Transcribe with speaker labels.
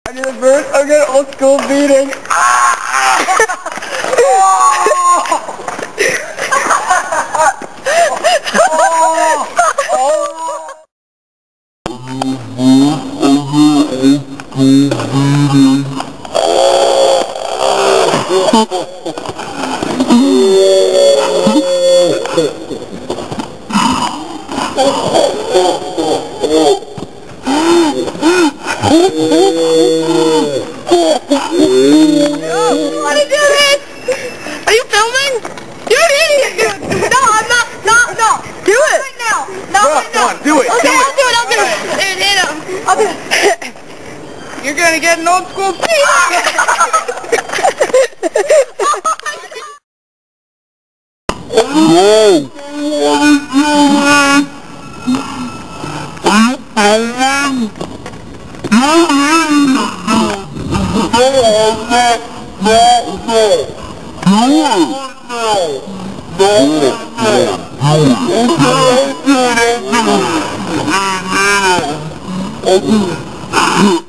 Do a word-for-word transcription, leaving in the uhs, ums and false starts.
Speaker 1: I did it first. I got an old school beating.
Speaker 2: What are you doing? Are you filming? You're an idiot! No, I'm not. No, no. Do it! Right now. Not
Speaker 1: Bro,
Speaker 2: right now.
Speaker 1: come on, do it.
Speaker 2: Okay,
Speaker 1: do
Speaker 2: I'll
Speaker 1: it.
Speaker 2: do it. I'll do it. Hit, hit him. I'll do it.
Speaker 1: You're gonna get an old school beating.
Speaker 3: Oh,